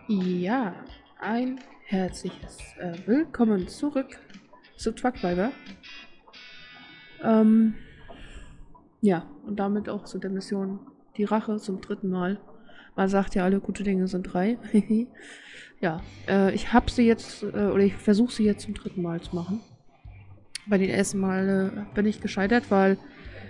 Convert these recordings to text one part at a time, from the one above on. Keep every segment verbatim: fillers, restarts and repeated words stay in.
Ja, ein herzliches äh, Willkommen zurück zu Truckdriver. Ähm, ja, und damit auch zu der Mission Die Rache zum dritten Mal. Man sagt ja, alle gute Dinge sind drei. Ja, äh, ich habe sie jetzt, äh, oder ich versuche sie jetzt zum dritten Mal zu machen. Bei den ersten Mal äh, bin ich gescheitert, weil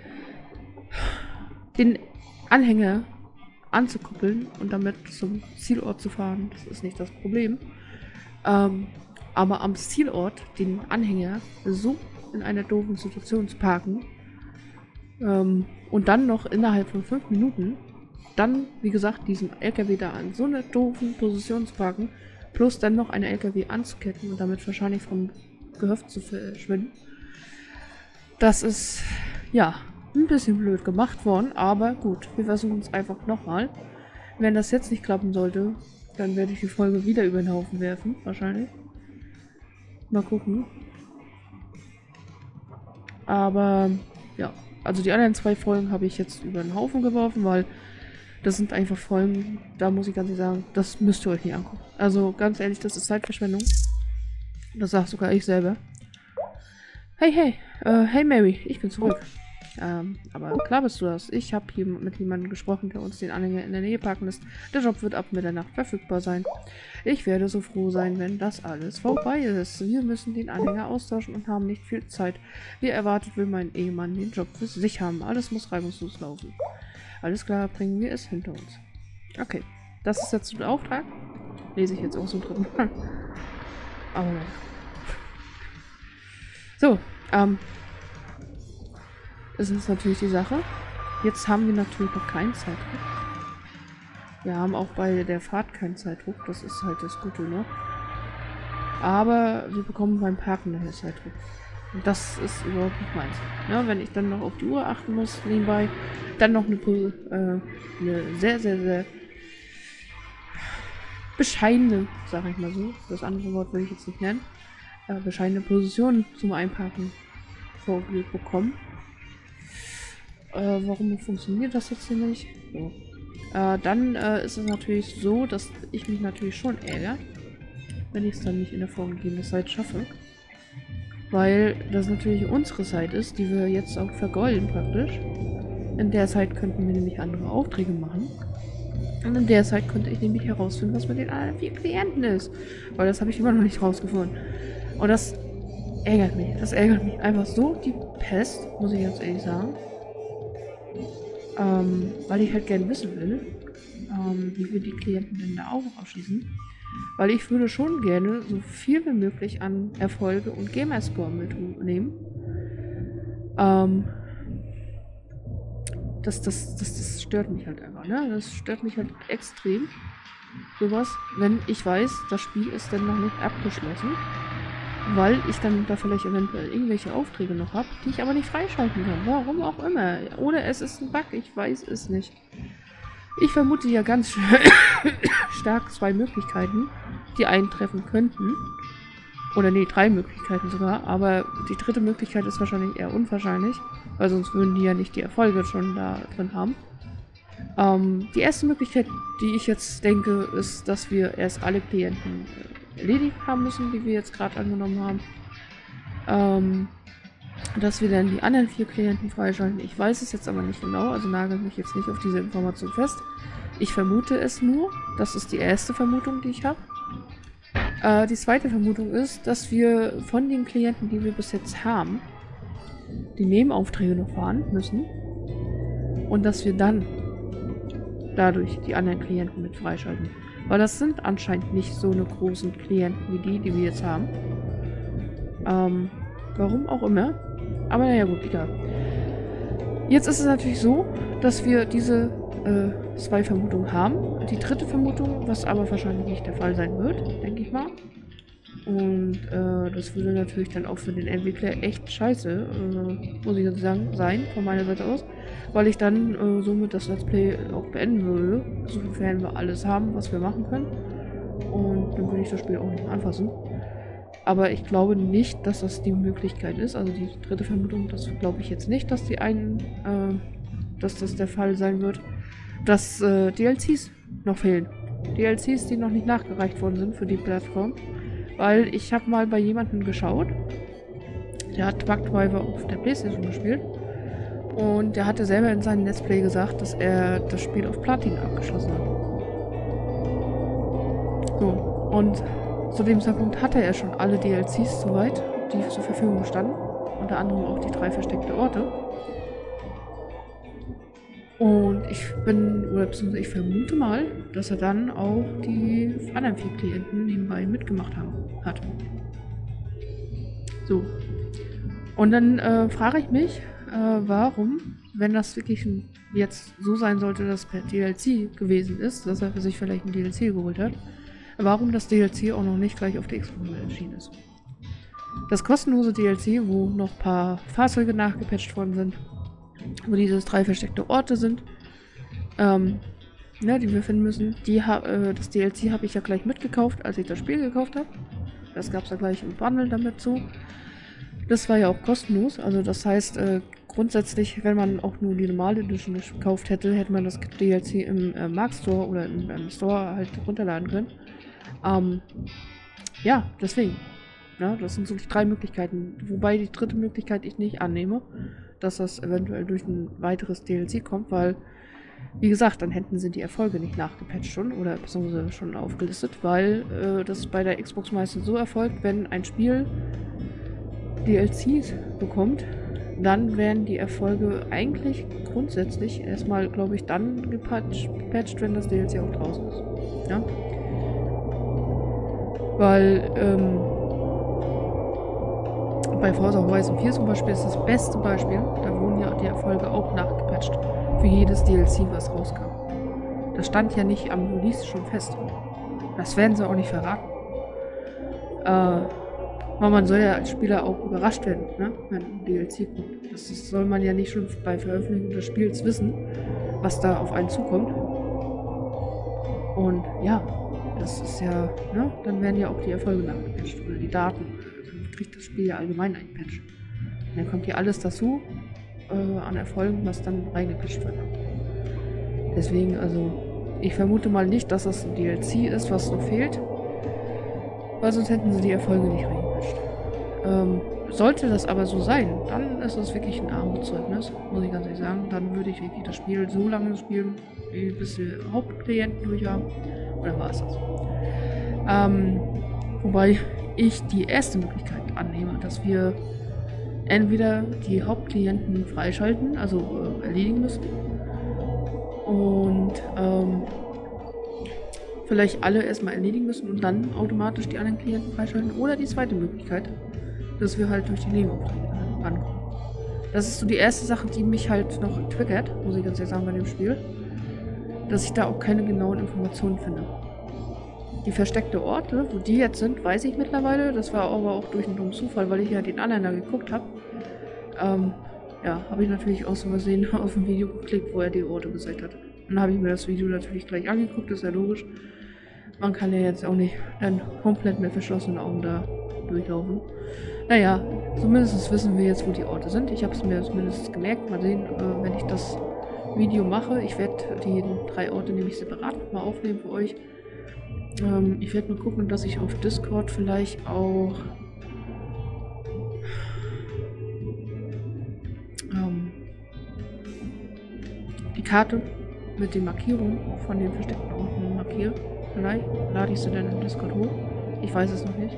den Anhänger anzukuppeln und damit zum Zielort zu fahren, das ist nicht das Problem. Ähm, aber am Zielort den Anhänger so in einer doofen Situation zu parken ähm, und dann noch innerhalb von fünf Minuten dann, wie gesagt, diesen L K W da an so einer doofen Position zu parken, plus dann noch einen L K W anzuketten und damit wahrscheinlich vom Gehöft zu verschwinden. Das ist, ja, ein bisschen blöd gemacht worden, aber gut, wir versuchen es einfach nochmal. Wenn das jetzt nicht klappen sollte, dann werde ich die Folge wieder über den Haufen werfen, wahrscheinlich. Mal gucken. Aber, ja, also die anderen zwei Folgen habe ich jetzt über den Haufen geworfen, weil das sind einfach Folgen, da muss ich ganz ehrlich sagen, das müsst ihr euch nicht angucken. Also ganz ehrlich, das ist Zeitverschwendung. Das sagt sogar ich selber. Hey, hey, äh, hey Mary, ich bin zurück. Ähm, aber klar bist du das. Ich habe hier mit jemandem gesprochen, der uns den Anhänger in der Nähe parken lässt. Der Job wird ab Mitternacht verfügbar sein. Ich werde so froh sein, wenn das alles vorbei ist. Wir müssen den Anhänger austauschen und haben nicht viel Zeit. Wie erwartet will mein Ehemann den Job für sich haben. Alles muss reibungslos laufen. Alles klar, bringen wir es hinter uns. Okay, das ist jetzt der Auftrag. Lese ich jetzt auch zum dritten Mal. Aber naja. So, ähm... das ist natürlich die Sache. Jetzt haben wir natürlich noch keinen Zeitdruck. Wir haben auch bei der Fahrt keinen Zeitdruck. Das ist halt das Gute noch. Aber wir bekommen beim Parken nachher Zeitdruck. Und das ist überhaupt nicht meins. Ja, wenn ich dann noch auf die Uhr achten muss, nebenbei, dann noch eine, äh, eine sehr, sehr, sehr bescheidene, sage ich mal so, das andere Wort würde ich jetzt nicht nennen, äh, bescheidene Position zum Einparken vorgelegt bekommen. Äh, warum funktioniert das jetzt hier nicht? So. Äh, dann äh, ist es natürlich so, dass ich mich natürlich schon ärgere, wenn ich es dann nicht in der vorgegebenen Zeit schaffe. Weil das natürlich unsere Zeit ist, die wir jetzt auch vergolden praktisch. In der Zeit könnten wir nämlich andere Aufträge machen. Und in der Zeit könnte ich nämlich herausfinden, was mit den anderen vier Klienten ist. Weil das habe ich immer noch nicht rausgefunden. Und das ärgert mich. Das ärgert mich einfach so die Pest, muss ich ganz ehrlich sagen. Ähm, weil ich halt gerne wissen will, ähm, wie wir die Klienten denn da auch abschließen. Weil ich würde schon gerne so viel wie möglich an Erfolge und Gamerscore mitnehmen. Ähm, das, das, das, das stört mich halt einfach, ne? Das stört mich halt extrem. Sowas, wenn ich weiß, das Spiel ist dann noch nicht abgeschlossen. Weil ich dann da vielleicht eventuell irgendwelche Aufträge noch habe, die ich aber nicht freischalten kann. Warum auch immer. Oder es ist ein Bug, ich weiß es nicht. Ich vermute ja ganz stark zwei Möglichkeiten, die eintreffen könnten. Oder nee, drei Möglichkeiten sogar. Aber die dritte Möglichkeit ist wahrscheinlich eher unwahrscheinlich. Weil sonst würden die ja nicht die Erfolge schon da drin haben. Ähm, die erste Möglichkeit, die ich jetzt denke, ist, dass wir erst alle Klienten erledigt haben müssen, die wir jetzt gerade angenommen haben. Ähm, dass wir dann die anderen vier Klienten freischalten. Ich weiß es jetzt aber nicht genau, also nagel mich jetzt nicht auf diese Information fest. Ich vermute es nur. Das ist die erste Vermutung, die ich habe. Äh, die zweite Vermutung ist, dass wir von den Klienten, die wir bis jetzt haben, die Nebenaufträge noch fahren müssen. Und dass wir dann dadurch die anderen Klienten mit freischalten. Weil das sind anscheinend nicht so eine großen Klienten wie die, die wir jetzt haben. Ähm, warum auch immer. Aber naja, gut, egal. Jetzt ist es natürlich so, dass wir diese äh, zwei Vermutungen haben. Die dritte Vermutung, was aber wahrscheinlich nicht der Fall sein wird, denke ich mal. Und äh, das würde natürlich dann auch für den Entwickler echt scheiße, äh, muss ich jetzt sagen, sein, von meiner Seite aus. Weil ich dann äh, somit das Let's Play auch beenden würde, sofern wir alles haben, was wir machen können. Und dann würde ich das Spiel auch nicht mehr anfassen. Aber ich glaube nicht, dass das die Möglichkeit ist. Also die dritte Vermutung, das glaube ich jetzt nicht, dass die einen, äh, dass das der Fall sein wird, dass äh, D L Cs noch fehlen. D L Cs, die noch nicht nachgereicht worden sind für die Plattform. Weil ich habe mal bei jemandem geschaut, der hat Bugdriver auf der PlayStation gespielt. Und der hatte selber in seinem Let's Play gesagt, dass er das Spiel auf Platin abgeschlossen hat. So, und zu dem Zeitpunkt hatte er schon alle D L Cs soweit, die zur Verfügung standen. Unter anderem auch die drei versteckte Orte. Und ich bin, oder beziehungsweise ich vermute mal, dass er dann auch die anderen vier Klienten nebenbei mitgemacht haben, hat. So. Und dann äh, frage ich mich, äh, warum, wenn das wirklich jetzt so sein sollte, dass per D L C gewesen ist, dass er für sich vielleicht ein D L C geholt hat, warum das D L C auch noch nicht gleich auf der Xbox erschienen ist. Das kostenlose D L C, wo noch ein paar Fahrzeuge nachgepatcht worden sind, wo diese drei versteckte Orte sind, ähm, ne, die wir finden müssen, die äh, das D L C habe ich ja gleich mitgekauft, als ich das Spiel gekauft habe. Das gab es ja gleich im Bundle damit zu. Das war ja auch kostenlos, also das heißt, äh, grundsätzlich, wenn man auch nur die normale Edition gekauft hätte, hätte man das D L C im äh, Markt Store oder im, im Store halt runterladen können. Ähm, ja, deswegen. Ja, das sind so die drei Möglichkeiten. Wobei die dritte Möglichkeit ich nicht annehme, dass das eventuell durch ein weiteres D L C kommt, weil, wie gesagt, dann hätten sie die Erfolge nicht nachgepatcht schon oder beziehungsweise schon aufgelistet, weil äh, das bei der Xbox meistens so erfolgt, wenn ein Spiel D L Cs bekommt, dann werden die Erfolge eigentlich grundsätzlich erstmal, glaube ich, dann gepatcht, gepatcht, wenn das D L C auch draußen ist. Ja? Weil, ähm, bei Forza Horizon vier zum Beispiel ist das beste Beispiel. Da wurden ja die Erfolge auch nachgepatcht. Für jedes D L C, was rauskam. Das stand ja nicht am Release schon fest. Das werden sie auch nicht verraten. Äh, weil man soll ja als Spieler auch überrascht werden, ne? Wenn ein D L C kommt. Das ist, soll man ja nicht schon bei Veröffentlichung des Spiels wissen, was da auf einen zukommt. Und ja, das ist ja, ne? Dann werden ja auch die Erfolge nachgepatcht oder die Daten. Kriegt das Spiel ja allgemein ein Patch. Und dann kommt hier alles dazu äh, an Erfolgen, was dann reingepatcht wird. Deswegen, also, ich vermute mal nicht, dass das ein D L C ist, was noch fehlt. Weil sonst hätten sie die Erfolge nicht reingepatcht. Ähm, sollte das aber so sein, dann ist das wirklich ein Armutszeugnis, muss ich ganz ehrlich sagen. Dann würde ich wirklich das Spiel so lange spielen, bis wir Hauptklienten durch haben. Oder war es das? Ähm, wobei ich die erste Möglichkeit annehme, dass wir entweder die Hauptklienten freischalten, also äh, erledigen müssen und ähm, vielleicht alle erstmal erledigen müssen und dann automatisch die anderen Klienten freischalten, oder die zweite Möglichkeit, dass wir halt durch die Nebenaufträge rankommen. Das ist so die erste Sache, die mich halt noch triggert, muss ich ganz ehrlich sagen, bei dem Spiel, dass ich da auch keine genauen Informationen finde. Die versteckte Orte, wo die jetzt sind, weiß ich mittlerweile. Das war aber auch durch einen dummen Zufall, weil ich ja den anderen da geguckt habe. Ähm, ja, habe ich natürlich aus Versehen auf ein Video geklickt, wo er die Orte gesagt hat. Dann habe ich mir das Video natürlich gleich angeguckt, ist ja logisch. Man kann ja jetzt auch nicht dann komplett mit verschlossenen Augen da durchlaufen. Naja, zumindest wissen wir jetzt, wo die Orte sind. Ich habe es mir zumindest gemerkt. Mal sehen, äh, wenn ich das Video mache. Ich werde die drei Orte nämlich separat mal aufnehmen für euch. Ähm, ich werde mal gucken, dass ich auf Discord vielleicht auch ähm, die Karte mit den Markierungen von den versteckten Orten markiere. Vielleicht lade ich sie dann im Discord hoch. Ich weiß es noch nicht.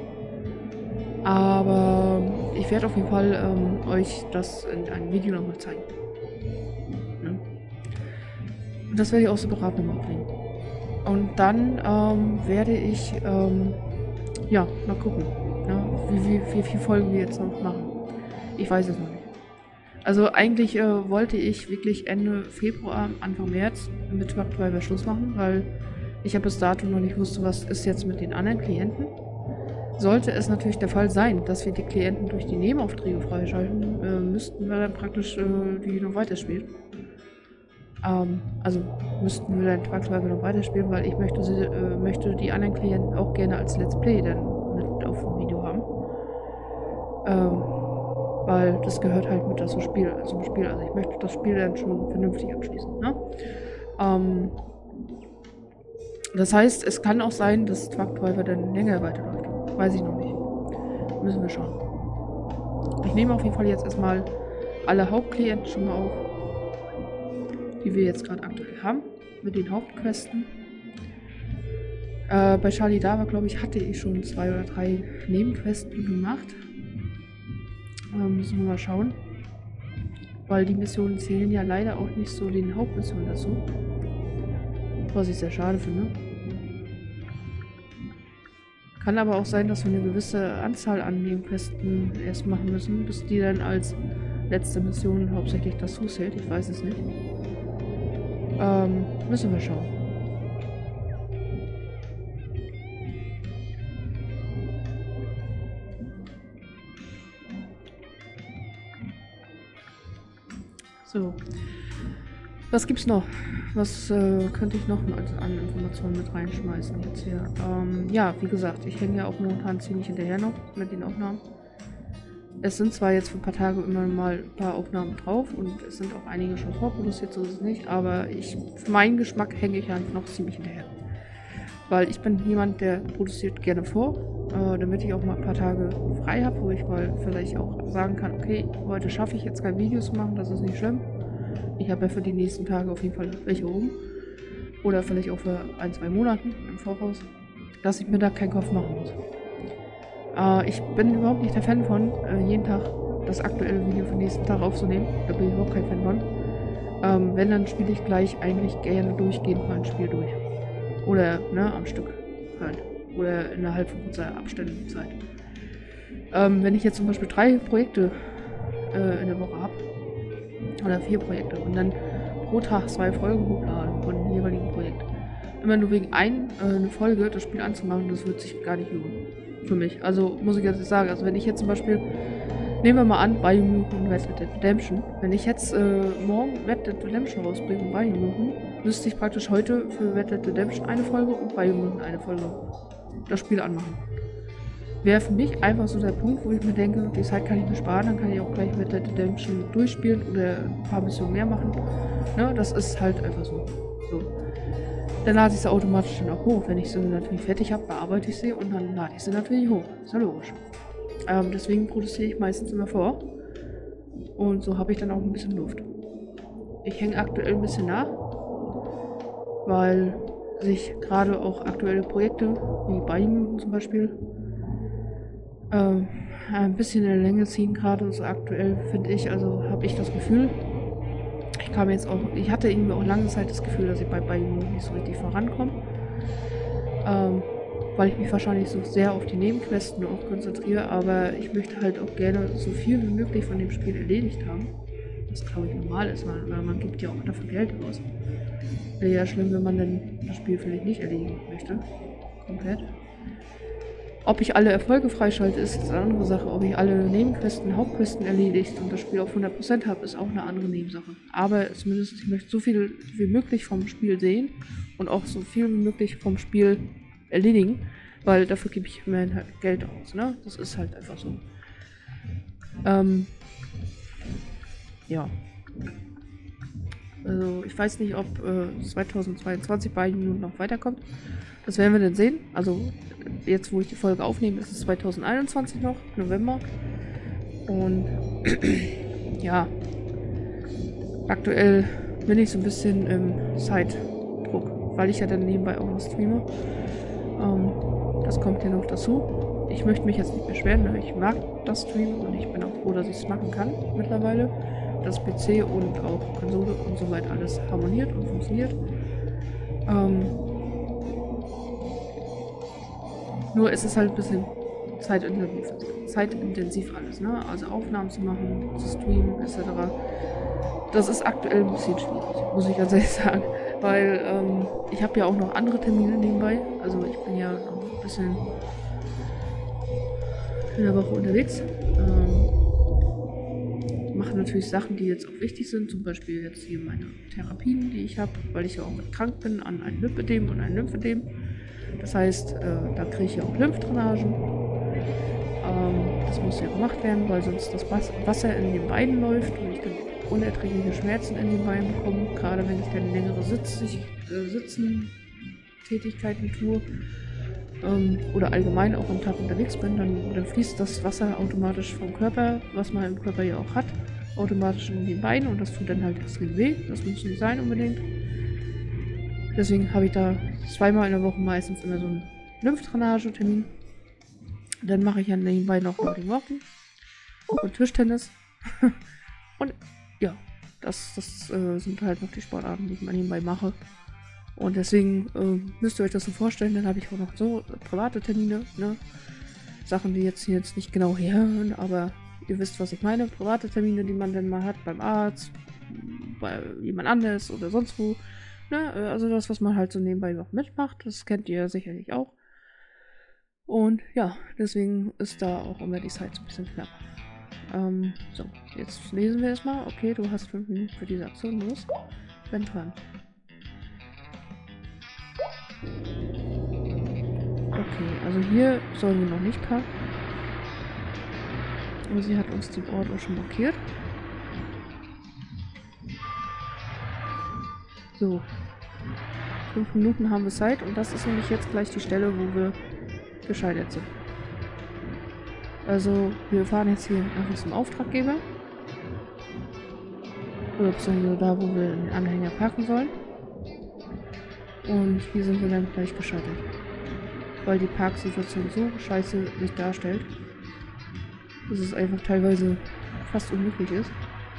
Aber ich werde auf jeden Fall ähm, euch das in einem Video nochmal zeigen. Ja. Und das werde ich auch separat nochmal aufnehmen. Und dann ähm, werde ich, ähm, ja, mal gucken, ja, wie, wie, wie viele Folgen wir jetzt noch machen. Ich weiß es noch nicht. Also eigentlich äh, wollte ich wirklich Ende Februar, Anfang März mit Bugdriver Schluss machen, weil ich habe bis dato noch nicht wusste, was ist jetzt mit den anderen Klienten. Sollte es natürlich der Fall sein, dass wir die Klienten durch die Nebenaufträge freischalten, äh, müssten wir dann praktisch äh, die noch weiterspielen. Ähm, also müssten wir dann Bugdriver noch weiterspielen, weil ich möchte, sie, äh, möchte die anderen Klienten auch gerne als Let's Play dann mit auf dem Video haben. Ähm, weil das gehört halt mit zum Spiel, zum Spiel. Also ich möchte das Spiel dann schon vernünftig abschließen. Ne? Ähm, Das heißt, es kann auch sein, dass Truckdriver dann länger weiterläuft. Weiß ich noch nicht. Müssen wir schauen. Ich nehme auf jeden Fall jetzt erstmal alle Hauptklienten schon mal auf, die wir jetzt gerade aktuell haben, mit den Hauptquesten. Äh, bei Charlie Dava, glaube ich, hatte ich schon zwei oder drei Nebenquesten gemacht. Äh, müssen wir mal schauen. Weil die Missionen zählen ja leider auch nicht so den Hauptmissionen dazu. Was ich sehr schade finde. Kann aber auch sein, dass wir eine gewisse Anzahl an Nebenquesten erst machen müssen, bis die dann als letzte Mission hauptsächlich dazu zählt. Ich weiß es nicht. Ähm, müssen wir schauen. So. Was gibt's noch? Was äh, könnte ich noch an, an Informationen mit reinschmeißen jetzt hier? Ähm, ja, wie gesagt, ich hänge ja auch momentan ziemlich hinterher noch mit den Aufnahmen. Es sind zwar jetzt für ein paar Tage immer mal ein paar Aufnahmen drauf und es sind auch einige schon vorproduziert, so ist es nicht, aber ich, für meinen Geschmack hänge ich einfach noch ziemlich hinterher. Weil ich bin jemand, der produziert gerne vor, äh, damit ich auch mal ein paar Tage frei habe, wo ich mal vielleicht auch sagen kann, okay, heute schaffe ich jetzt kein Video zu machen, das ist nicht schlimm. Ich habe ja für die nächsten Tage auf jeden Fall welche oben. Oder vielleicht auch für ein, zwei Monaten im Voraus, dass ich mir da keinen Kopf machen muss. Äh, ich bin überhaupt nicht der Fan von, äh, jeden Tag das aktuelle Video für den nächsten Tag aufzunehmen. Da bin ich überhaupt kein Fan von. Ähm, wenn, dann spiele ich gleich eigentlich gerne durchgehend mal ein Spiel durch. Oder, ne, am Stück halt. Oder innerhalb von kurzer Abständen Zeit. Ähm, wenn ich jetzt zum Beispiel drei Projekte äh, in der Woche habe, oder vier Projekte und dann pro Tag zwei Folgen hochladen von dem jeweiligen Projekt. Immer nur wegen ein, äh, eine Folge das Spiel anzumachen, das wird sich gar nicht lohnen. Für mich. Also muss ich jetzt sagen, also wenn ich jetzt zum Beispiel, nehmen wir mal an, Biomutant und Red Dead Redemption. Wenn ich jetzt äh, morgen Red Dead Redemption rausbringe und Biomutant, müsste ich praktisch heute für Red Dead Redemption eine Folge und Biomutant eine Folge das Spiel anmachen. Wäre für mich einfach so der Punkt, wo ich mir denke, die Zeit kann ich mir sparen, dann kann ich auch gleich Red Dead Redemption durchspielen oder ein paar Missionen mehr machen. Ne, das ist halt einfach so. so. Dann lade ich sie automatisch dann auch hoch. Wenn ich sie natürlich fertig habe, bearbeite ich sie und dann lade ich sie natürlich hoch. Ist ja logisch. Ähm, deswegen produziere ich meistens immer vor. Und so habe ich dann auch ein bisschen Luft. Ich hänge aktuell ein bisschen nach, weil sich gerade auch aktuelle Projekte, wie Biomutant zum Beispiel, ähm, ein bisschen in der Länge ziehen gerade und so aktuell, finde ich, also habe ich das Gefühl, ich kam jetzt auch, ich hatte irgendwie auch lange Zeit das Gefühl, dass ich bei Biomutant nicht so richtig vorankomme, ähm, weil ich mich wahrscheinlich so sehr auf die Nebenquesten auch konzentriere, aber ich möchte halt auch gerne so viel wie möglich von dem Spiel erledigt haben, was glaube ich normal ist, weil, weil man gibt ja auch dafür Geld aus. Wäre ja schlimm, wenn man dann das Spiel vielleicht nicht erledigen möchte, komplett. Ob ich alle Erfolge freischalte, ist eine andere Sache. Ob ich alle Nebenquesten, Hauptquesten erledigt und das Spiel auf hundert Prozent habe, ist auch eine andere Nebensache. Aber zumindest, ich möchte so viel wie möglich vom Spiel sehen und auch so viel wie möglich vom Spiel erledigen, weil dafür gebe ich mir halt Geld aus, ne? Das ist halt einfach so. Ähm, ja. Also, ich weiß nicht, ob äh, zweitausendzweiundzwanzig bei Biomutant noch weiterkommt. Das werden wir dann sehen. Also, jetzt, wo ich die Folge aufnehme, ist es zweitausendeinundzwanzig noch, November. Und ja, aktuell bin ich so ein bisschen im Zeitdruck, weil ich ja dann nebenbei auch noch streame. Ähm, das kommt ja noch dazu. Ich möchte mich jetzt nicht beschweren, ne? Ich mag das Streamen und ich bin auch froh, dass ich es machen kann mittlerweile. Dass P C und auch Konsole und so weiter alles harmoniert und funktioniert. Ähm, nur ist es halt ein bisschen zeitintensiv, zeitintensiv alles, ne? Also Aufnahmen zu machen, zu streamen et cetera. Das ist aktuell ein bisschen schwierig, muss ich ganz ehrlich sagen. Weil ähm, ich habe ja auch noch andere Termine nebenbei. Also ich bin ja noch ein bisschen in der Woche unterwegs. Ähm, mache natürlich Sachen, die jetzt auch wichtig sind. Zum Beispiel jetzt hier meine Therapien, die ich habe, weil ich ja auch krank bin an einem Lymphödem und einem Lymphödem. Das heißt, äh, da kriege ich ja auch Lymphdrainagen. Ähm, das muss ja gemacht werden, weil sonst das Wasser in den Beinen läuft und ich dann unerträgliche Schmerzen in den Beinen bekomme. Gerade wenn ich dann längere Sitz, äh, Sitzen Tätigkeiten tue ähm, oder allgemein auch am Tag unterwegs bin, dann, dann fließt das Wasser automatisch vom Körper, was man im Körper ja auch hat, automatisch in die Beine und das tut dann halt extrem weh. Das muss nicht sein unbedingt. Deswegen habe ich da zweimal in der Woche meistens immer so einen Lymphdrainage-Termin. Dann mache ich ja nebenbei noch Morning Walking und Tischtennis. Und ja, das, das äh, sind halt noch die Sportarten, die ich mal nebenbei mache. Und deswegen äh, müsst ihr euch das so vorstellen, dann habe ich auch noch so äh, private Termine, ne? Sachen, die jetzt hier jetzt nicht genau herhören, aber ihr wisst, was ich meine. Private Termine, die man dann mal hat beim Arzt, bei jemand anders oder sonst wo. Ne? Also das, was man halt so nebenbei noch mitmacht, das kennt ihr sicherlich auch. Und ja, deswegen ist da auch immer die Zeit so ein bisschen knapp. Ähm, so, jetzt lesen wir erstmal. Okay, du hast fünf Minuten für diese Aktion. Los, bin dran. Okay, also hier sollen wir noch nicht parken. Aber sie hat uns den Ort auch schon markiert. So. Fünf Minuten haben wir Zeit und das ist nämlich jetzt gleich die Stelle, wo wir gescheitert sind. Also, wir fahren jetzt hier einfach zum Auftraggeber. Oder beziehungsweise da, wo wir den Anhänger parken sollen. Und hier sind wir dann gleich gescheitert. Weil die Parksituation so scheiße sich darstellt, dass es einfach teilweise fast unmöglich ist.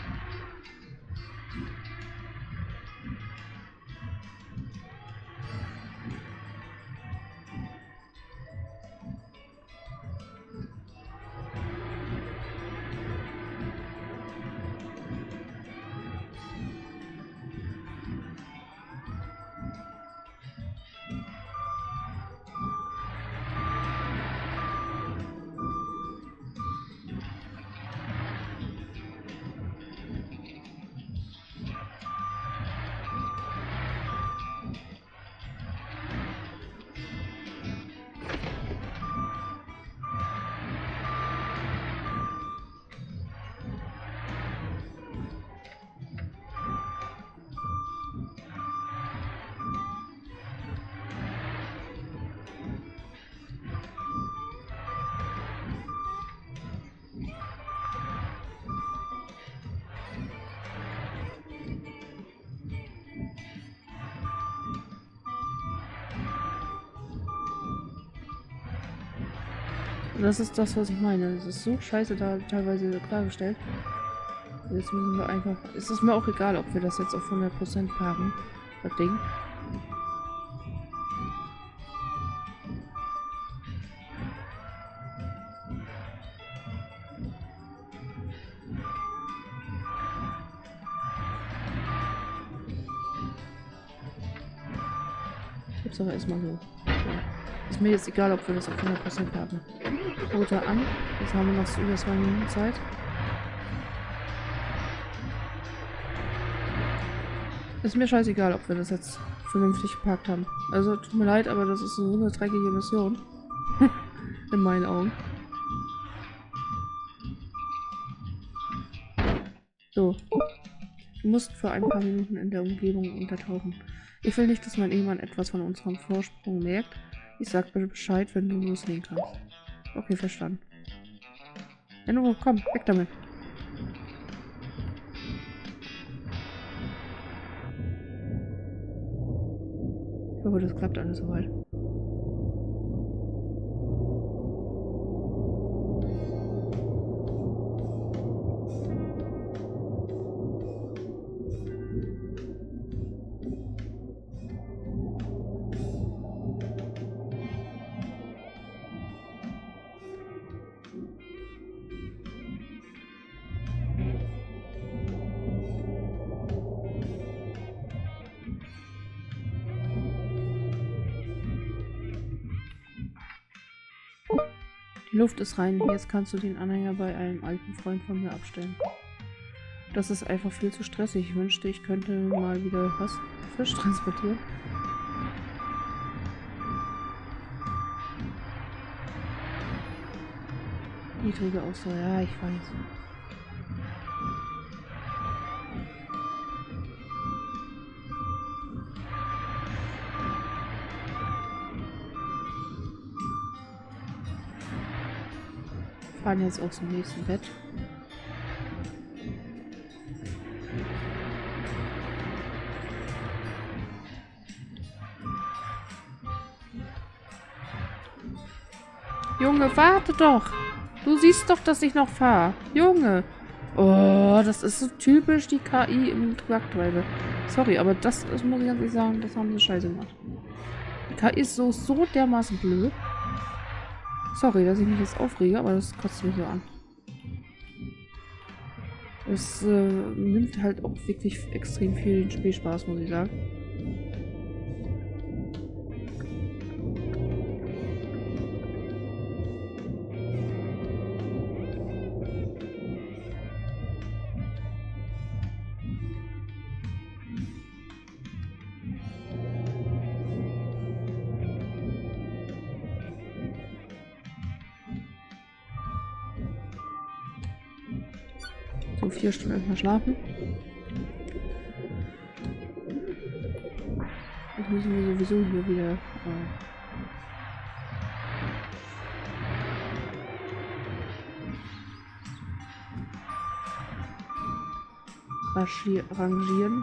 Und das ist das, was ich meine. Es ist so scheiße da teilweise klargestellt. Jetzt müssen wir einfach... Es ist mir auch egal, ob wir das jetzt auf hundert Prozent parken. Das Ding. Gibt's aber erstmal so. Ja. Ist mir jetzt egal, ob wir das auf hundert Prozent parken. Roter an. Jetzt haben wir noch über zwei Minuten Zeit. Ist mir scheißegal, ob wir das jetzt vernünftig geparkt haben. Also, tut mir leid, aber das ist so eine dreckige Mission. In meinen Augen. So. Du musst für ein paar Minuten in der Umgebung untertauchen. Ich will nicht, dass mein Ehemann etwas von unserem Vorsprung merkt. Ich sag bitte Bescheid, wenn du loslegen kannst. Okay, verstanden. Ja, nur, komm, weg damit. Ich hoffe, das klappt alles soweit. Die Luft ist rein. Jetzt kannst du den Anhänger bei einem alten Freund von mir abstellen. Das ist einfach viel zu stressig. Ich wünschte, ich könnte mal wieder was Fisch transportieren. Niedrige Ausdauer, ja, ich weiß. fahren jetzt auch zum nächsten Bett. Junge, warte doch. Du siehst doch, dass ich noch fahre. Junge. Oh, das ist so typisch die K I im Truck-Driver. Sorry, aber das, das muss ich ganz ehrlich sagen, das haben sie scheiße gemacht. Die K I ist so, so dermaßen blöd. Sorry, dass ich mich jetzt aufrege, aber das kotzt mich so an. Es äh, nimmt halt auch wirklich extrem viel den Spielspaß, muss ich sagen. So, vier Stunden erstmal schlafen. Jetzt müssen wir sowieso hier wieder äh, rangieren.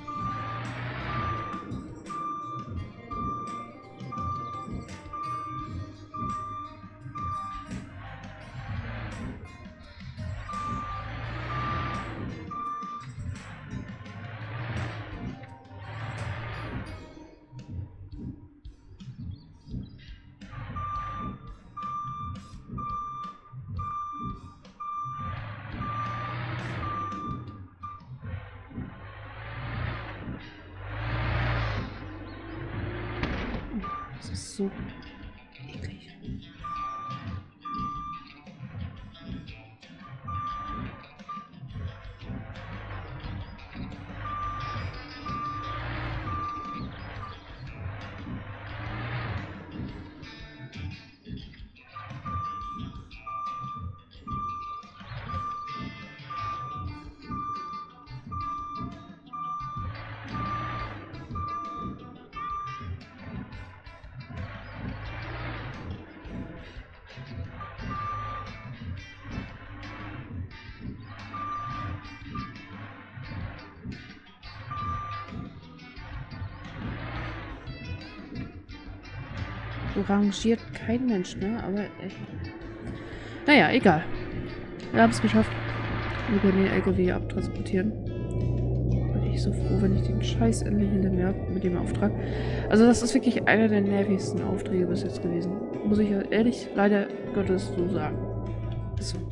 Das ist so eklig. So rangiert kein Mensch, ne? Aber echt. Naja, egal. Wir haben es geschafft. Wir können den L K W abtransportieren. Bin ich so froh, wenn ich den Scheiß endlich hinter mir habe mit dem Auftrag. Also das ist wirklich einer der nervigsten Aufträge bis jetzt gewesen. Muss ich ja ehrlich, leider Gottes so sagen. Ist so.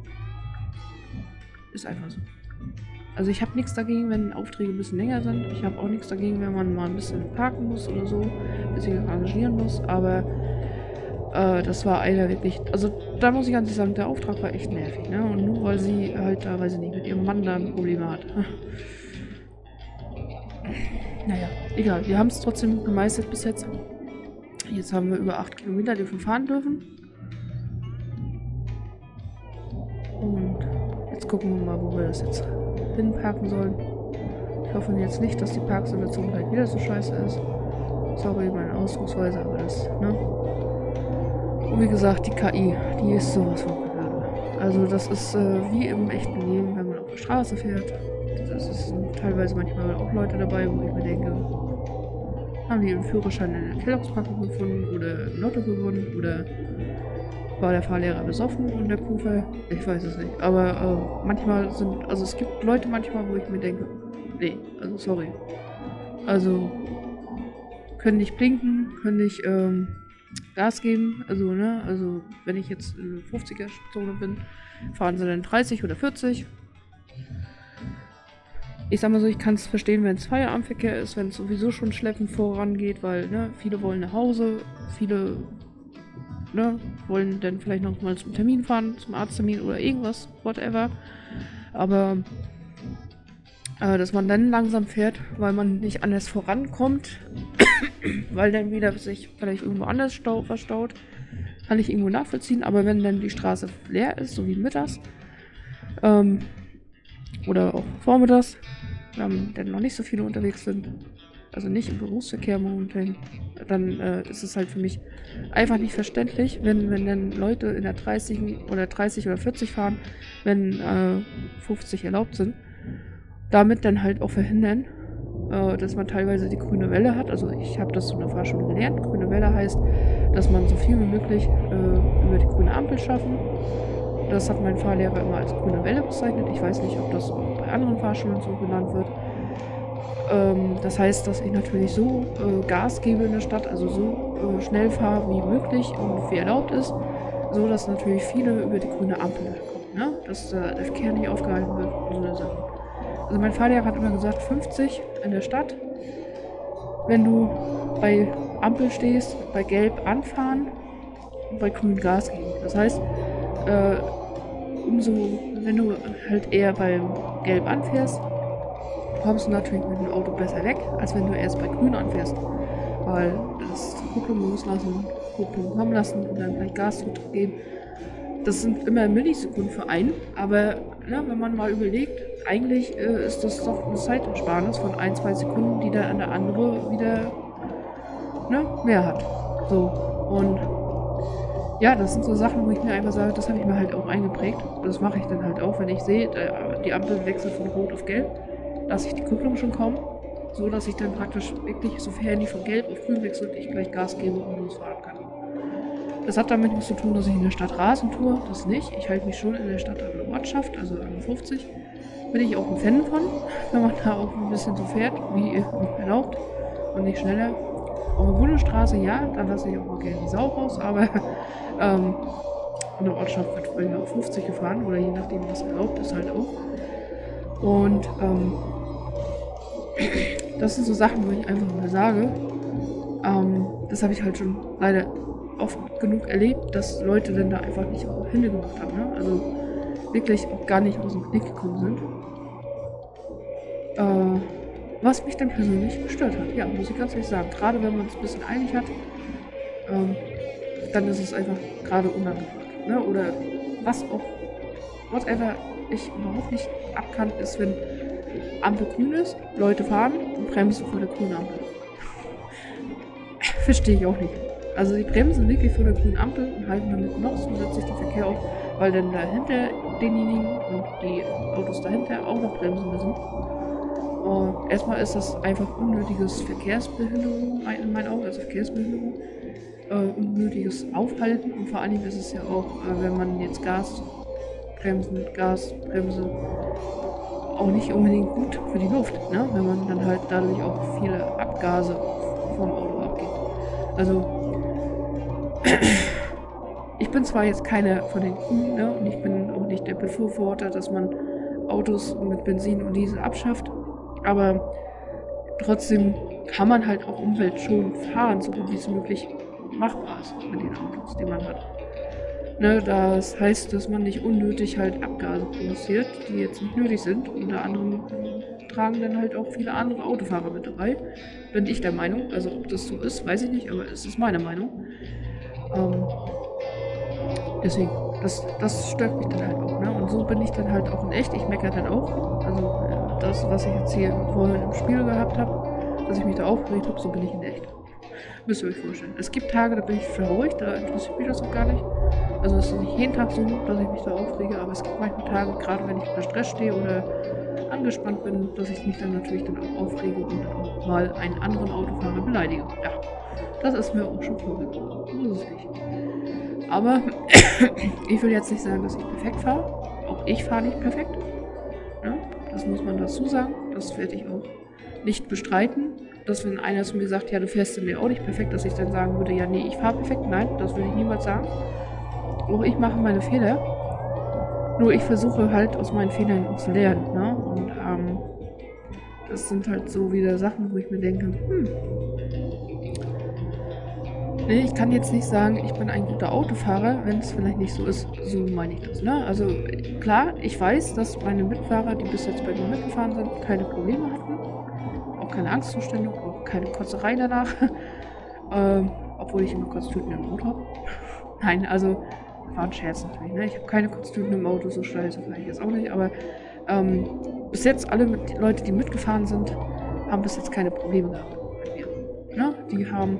Ist einfach so. Also ich habe nichts dagegen, wenn Aufträge ein bisschen länger sind. Ich habe auch nichts dagegen, wenn man mal ein bisschen parken muss oder so. Ein bisschen arrangieren muss. Aber äh, das war einer wirklich... Also da muss ich ganz ehrlich sagen, der Auftrag war echt nervig. Ne? Und nur weil sie halt da, weiß ich nicht, mit ihrem Mann da Probleme hat. Naja, egal. Wir haben es trotzdem gemeistert bis jetzt. Jetzt haben wir über acht Kilometer, die wir fahren dürfen. Und jetzt gucken wir mal, wo wir das jetzt hinparken sollen. Ich hoffe jetzt nicht, dass die Parksituation gleich wieder so scheiße ist. Sorry, meine Ausdrucksweise, aber das, ne? Und wie gesagt, die K I, die ist sowas von Banane. Also das ist äh, wie im echten Leben, wenn man auf der Straße fährt. Das ist teilweise manchmal auch Leute dabei, wo ich mir denke, haben die ihren Führerschein in der Kelloggspackung gefunden oder im Lotto gewonnen oder war der Fahrlehrer besoffen in der Kufe? Ich weiß es nicht. Aber äh, manchmal sind, also es gibt Leute manchmal, wo ich mir denke, nee, also sorry. Also können nicht blinken, können nicht ähm, Gas geben, also ne, also wenn ich jetzt in der fünfziger-Zone bin, fahren sie dann dreißig oder vierzig. Ich sag mal so, ich kann es verstehen, wenn es Feierabendverkehr ist, wenn es sowieso schon schleppend vorangeht, weil ne, viele wollen nach Hause, viele ne, wollen dann vielleicht noch mal zum Termin fahren, zum Arzttermin oder irgendwas, whatever. Aber äh, dass man dann langsam fährt, weil man nicht anders vorankommt, weil dann wieder sich vielleicht irgendwo anders stau verstaut, kann ich irgendwo nachvollziehen. Aber wenn dann die Straße leer ist, so wie mittags, ähm, oder auch vormittags, wenn dann noch nicht so viele unterwegs sind, also nicht im Berufsverkehr momentan, dann äh, ist es halt für mich einfach nicht verständlich, wenn, wenn dann Leute in der dreißig oder dreißig oder vierzig fahren, wenn äh, fünfzig erlaubt sind, damit dann halt auch verhindern, äh, dass man teilweise die grüne Welle hat. Also ich habe das in der Fahrschule gelernt. Grüne Welle heißt, dass man so viel wie möglich äh, über die grüne Ampel schaffen. Das hat mein Fahrlehrer immer als grüne Welle bezeichnet. Ich weiß nicht, ob das auch bei anderen Fahrschulen so genannt wird. Ähm, das heißt, dass ich natürlich so äh, Gas gebe in der Stadt, also so äh, schnell fahre wie möglich und wie erlaubt ist, so dass natürlich viele über die grüne Ampel kommen, ne? Dass äh, der Verkehr nicht aufgehalten wird und so eine Sachen. Also mein Fahrlehrer hat immer gesagt, fünfzig in der Stadt, wenn du bei Ampel stehst, bei Gelb anfahren und bei Grün Gas geben. Das heißt, äh, umso, wenn du halt eher beim Gelb anfährst, kommst du natürlich mit dem Auto besser weg, als wenn du erst bei Grün anfährst. Weil das Kupplung loslassen, Kupplung kommen lassen und dann gleich Gas zurückgeben. Das sind immer Millisekunden für einen, aber ne, wenn man mal überlegt, eigentlich äh, ist das doch eine Zeitersparnis von ein, zwei Sekunden, die dann an der andere wieder ne, mehr hat. So, und ja, das sind so Sachen, wo ich mir einfach sage, das habe ich mir halt auch eingeprägt. Das mache ich dann halt auch, wenn ich sehe, die Ampel wechselt von Rot auf Gelb, lasse ich die Kupplung schon kommen, so dass ich dann praktisch wirklich, sofern die von Gelb auf Grün wechselt, ich gleich Gas gebe und losfahren kann. Das hat damit nichts zu tun, dass ich in der Stadt rasen tue, das nicht. Ich halte mich schon in der Stadt an der Ortschaft, also an fünfzig. Bin ich auch ein Fan von, wenn man da auch ein bisschen so fährt, wie erlaubt und nicht schneller. Auf der Bundesstraße, ja, dann lasse ich auch mal gerne die Sau raus, aber ähm, in der Ortschaft wird bei mir auf fünfzig gefahren oder je nachdem, was erlaubt ist, halt auch. Und ähm, das sind so Sachen, wo ich einfach mal sage, ähm, das habe ich halt schon leider oft genug erlebt, dass Leute dann da einfach nicht auf Hände gemacht haben, ne? Also wirklich auch gar nicht aus dem Knick gekommen sind. Äh, was mich dann persönlich gestört hat, ja, muss ich ganz ehrlich sagen. Gerade wenn man es ein bisschen eilig hat, ähm, dann ist es einfach gerade unangebracht, ne? Oder was auch, whatever ich überhaupt nicht ab kann, ist, wenn Ampel grün ist, Leute fahren und bremsen vor der grünen Ampel. Verstehe ich auch nicht. Also die bremsen wirklich vor der grünen Ampel und halten damit noch zusätzlich den Verkehr auf, weil dann dahinter denjenigen und die Autos dahinter auch noch bremsen müssen. Und erstmal ist das einfach unnötiges Verkehrsbehinderung in meinen Augen, also Verkehrsbehinderung, äh, unnötiges Aufhalten und vor allen Dingen ist es ja auch, äh, wenn man jetzt Gas bremsen, Gas, Bremse, auch nicht unbedingt gut für die Luft, ne? Wenn man dann halt dadurch auch viele Abgase vom Auto abgeht. Also ich bin zwar jetzt keiner von den Grünen, ne? Und ich bin auch nicht der Befürworter, dass man Autos mit Benzin und Diesel abschafft, aber trotzdem kann man halt auch umweltschonend fahren, so gut wie es möglich machbar ist mit den Autos, die man hat. Ne, das heißt, dass man nicht unnötig halt Abgase produziert, die jetzt nicht nötig sind. Unter anderem tragen dann halt auch viele andere Autofahrer mit dabei. Bin ich der Meinung. Also ob das so ist, weiß ich nicht, aber es ist meine Meinung. Ähm, deswegen, das, das stört mich dann halt auch. Ne? Und so bin ich dann halt auch in echt. Ich meckere dann auch. Also äh, das, was ich jetzt hier vorhin im Spiel gehabt habe, dass ich mich da aufgeregt habe, so bin ich in echt. Müsst ihr euch vorstellen. Es gibt Tage, da bin ich traurig, da interessiert mich das auch gar nicht. Also es ist nicht jeden Tag so, dass ich mich da aufrege, aber es gibt manchmal Tage, gerade wenn ich unter Stress stehe oder angespannt bin, dass ich mich dann natürlich dann auch aufrege und auch mal einen anderen Autofahrer beleidige. Ja, das ist mir auch schon vorgekommen. So ist es nicht. Aber ich will jetzt nicht sagen, dass ich perfekt fahre. Auch ich fahre nicht perfekt. Ja, das muss man dazu sagen. Das werde ich auch nicht bestreiten. Dass wenn einer zu mir sagt, ja, du fährst denn ja auch nicht perfekt, dass ich dann sagen würde, ja, nee, ich fahre perfekt. Nein, das würde ich niemals sagen. Auch ich mache meine Fehler. Nur ich versuche halt aus meinen Fehlern auch zu lernen. Ne? Und ähm, das sind halt so wieder Sachen, wo ich mir denke, hm, nee, ich kann jetzt nicht sagen, ich bin ein guter Autofahrer, wenn es vielleicht nicht so ist. So meine ich das. Ne? Also klar, ich weiß, dass meine Mitfahrer, die bis jetzt bei mir mitgefahren sind, keine Probleme hatten. Auch keine Angstzustände, auch keine Kotzerei danach. ähm, obwohl ich immer Kotztüten im Auto habe. Nein, also war ein Scherz natürlich. Ne? Ich habe keine Kotztüten im Auto, so scheiße vielleicht jetzt auch nicht. Aber ähm, bis jetzt alle mit, die Leute, die mitgefahren sind, haben bis jetzt keine Probleme gehabt. Ne? Die haben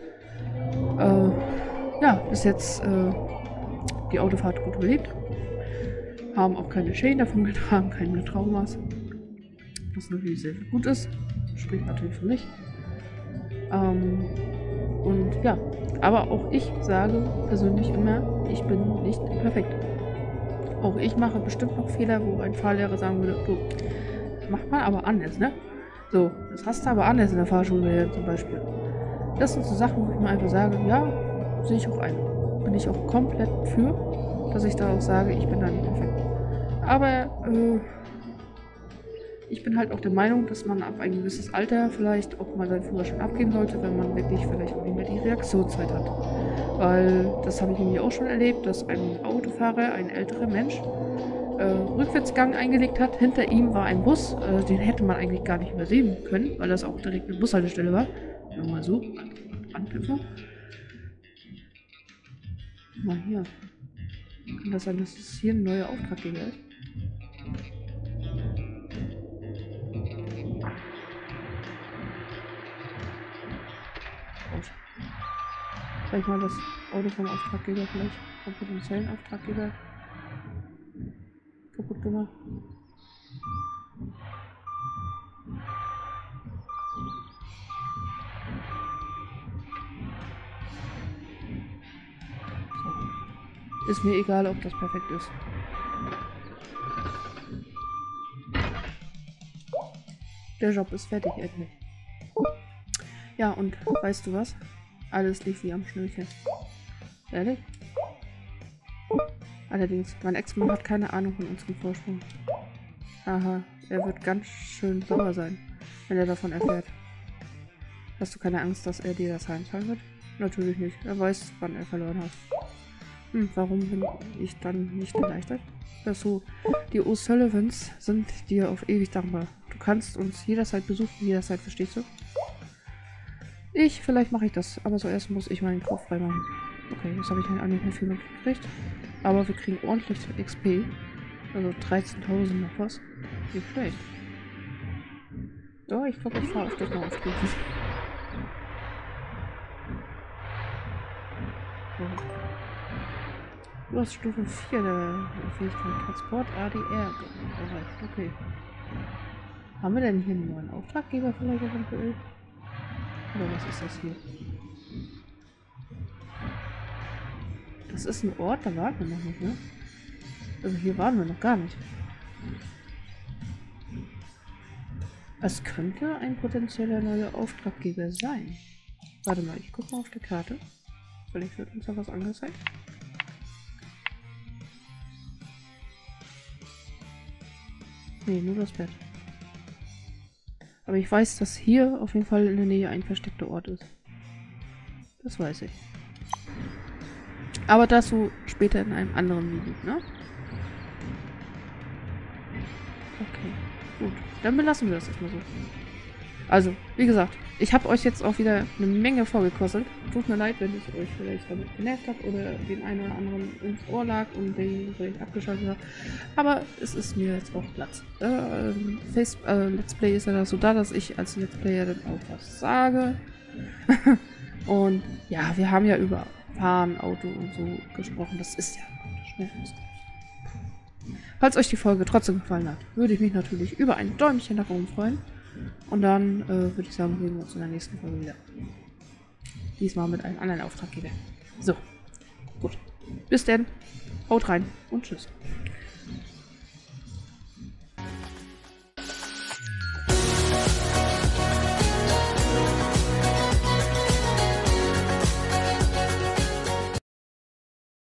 äh, ja bis jetzt äh, die Autofahrt gut überlebt. Haben auch keine Schäden davon getragen, keine Traumas. Was natürlich sehr gut ist. Spricht natürlich für mich. Ähm, und ja, aber auch ich sage persönlich immer, ich bin nicht perfekt. Auch ich mache bestimmt noch Fehler, wo ein Fahrlehrer sagen würde, du, das macht man aber anders, ne? So, das hast du aber anders in der Fahrschule zum Beispiel. Das sind so Sachen, wo ich mir einfach sage, ja, sehe ich auch ein. Bin ich auch komplett für, dass ich da auch sage, ich bin da nicht perfekt. Aber äh, ich bin halt auch der Meinung, dass man ab ein gewisses Alter vielleicht auch mal seinen Führerschein abgeben sollte, wenn man wirklich vielleicht auch nicht mehr die Reaktionszeit hat. Weil das habe ich nämlich auch schon erlebt, dass ein Autofahrer, ein älterer Mensch, äh, Rückwärtsgang eingelegt hat. Hinter ihm war ein Bus, äh, den hätte man eigentlich gar nicht übersehen können, weil das auch direkt eine Bushaltestelle war. Nur mal so, Anknüpfung. Mal hier. Kann das sein, dass das hier ein neuer Auftraggeber ist? Sag ich mal, das Auto vom Auftraggeber vielleicht, vom potenziellen Auftraggeber kaputt gemacht. So. Ist mir egal, ob das perfekt ist. Der Job ist fertig, endlich. Ja, und weißt du was? Alles lief wie am Schnürchen. Ehrlich? Allerdings, mein Ex-Mann hat keine Ahnung von unserem Vorsprung. Aha, er wird ganz schön sauer sein, wenn er davon erfährt. Hast du keine Angst, dass er dir das heimzahlen wird? Natürlich nicht. Er weiß, wann er verloren hat. Hm, warum bin ich dann nicht erleichtert? Ach so, die O'Sullivans sind dir auf ewig dankbar. Du kannst uns jederzeit besuchen, jederzeit, verstehst du? Ich, vielleicht mache ich das, aber zuerst muss ich meinen Kopf freimachen. Okay, das habe ich auch nicht mehr viel mitgekriegt. Aber wir kriegen ordentlich X P. Also dreizehntausend noch was. Nicht schlecht. Ja, ich glaube, ich fahre auf das mal auf. So. Du hast Stufe vier der Fähigkeit Transport A D R erreicht. Okay. Haben wir denn hier einen neuen Auftraggeber vielleicht eventuell? Oder was ist das hier? Das ist ein Ort, da waren wir noch nicht, ne? Also hier waren wir noch gar nicht. Es könnte ein potenzieller neuer Auftraggeber sein. Warte mal, ich gucke mal auf der Karte. Vielleicht wird uns da was angezeigt. Nee, nur das Bett. Aber ich weiß, dass hier auf jeden Fall in der Nähe ein versteckter Ort ist. Das weiß ich. Aber dazu später in einem anderen Video, ne? Okay, gut. Dann belassen wir das erstmal so. Also, wie gesagt, ich habe euch jetzt auch wieder eine Menge vorgekostet. Tut mir leid, wenn es euch vielleicht damit genervt hat oder den einen oder anderen ins Ohr lag und den vielleicht abgeschaltet hat. Aber es ist mir jetzt auch Platz. Äh, Face, äh, Let's Play ist ja dazu da, dass ich als Let's Player dann auch was sage. Und ja, wir haben ja über Fahren, Auto und so gesprochen. Das ist ja schnell. Falls euch die Folge trotzdem gefallen hat, würde ich mich natürlich über ein Däumchen nach oben freuen. Und dann äh, würde ich sagen, sehen wir uns in der nächsten Folge wieder. Diesmal mit einem anderen Auftraggeber. So, gut. Bis denn. Haut rein und tschüss.